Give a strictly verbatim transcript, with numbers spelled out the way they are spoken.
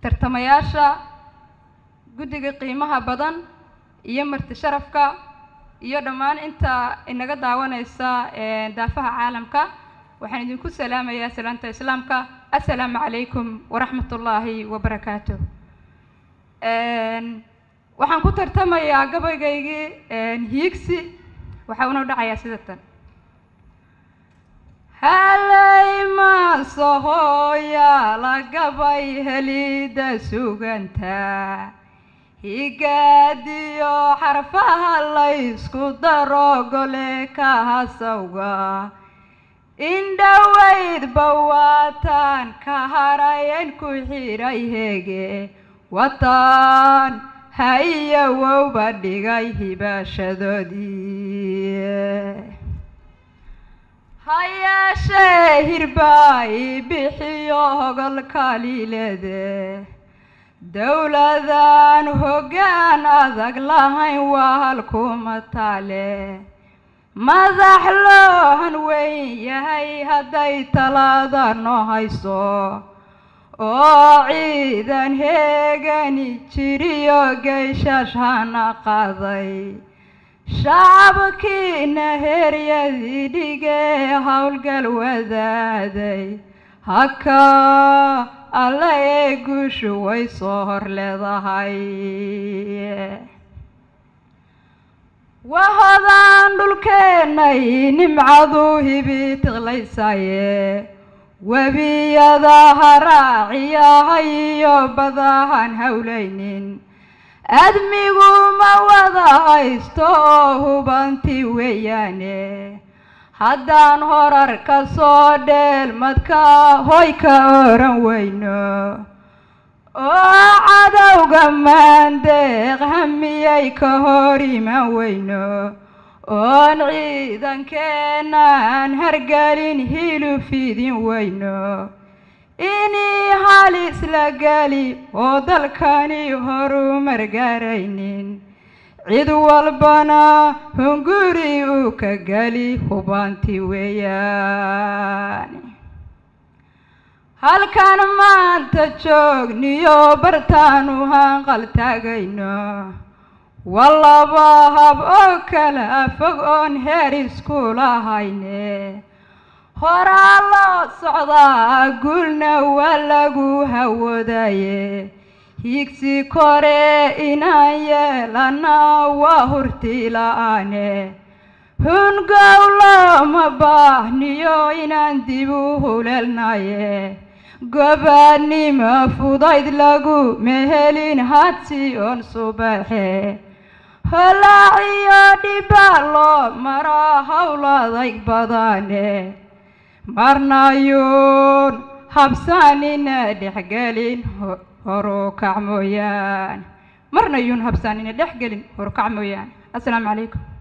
tartamayaasha guddiga qiimaha badan iyo marti sharafka iyo dhammaan inta inaga daawanaysa daafaha caalamka waxaan idinku salaamayaa salaanta islaamka assalaamu calaykum waraxmatullaahi wabarakaatuh. waxaan ku tartamayaa gabaygaygii hiigsi waxa uu dhacayaa sida tan. halay ma sohoya la gabay helida suganta higaadiyo xarfaha la isku daro gole ka hasawga indhaweyd bawatan ka harayen ku xiray heege watan haya wowba dhigay hibashadoodii hayeeshee hirbay bixiyo hogol kaliilede dowladan hoggaan adag lahayn waa halkuma taale madax loohan weyn yahay hadday talaada noo hayso oo ciidan heegani jiriyo geyshash hana qaaday shacabkiina heeryadii dhigee howlgal wadaaday haka alla ee guushu way soo hor leedahay wahodaan dhulkeennay nimcadu hibi tiqlaysaye webiyada haraaciyahay iyo badahan hawlaynin admigu ma wada haysto oo hubanti weeyaane haddaan horar ka soo dheelmadka hoy ka oran weyno oo cadowga maandeeq hamiyay ka hor iman weyno oon ciidankeenaan hargelin hiluf idin weyno inii halis la geli oo dalkani horumar gaaraynin cid walbana hunguri uu ka geli hubanti weeyaan halkan maanta joogniyo bartaanu hanqal taagayno wallaba hab oo kala fog oon heer isku lahayne horaa loo socdaa guulna waa lagu hawoodaye hiigsi kore inaan yeelana waa hurti la'aane hungow looma baahniyo inaan dib u huleelnaye gobaannimo fudayd lagu mehelin hadsi oon subaxe holaaciyo dhibaa loo maraa howladayg badane marnayuun habsaanina dhexgelin horukac mooyaan marnayuun habsaanina dhexgelin horukac mooyaan. assalaamu calaykum.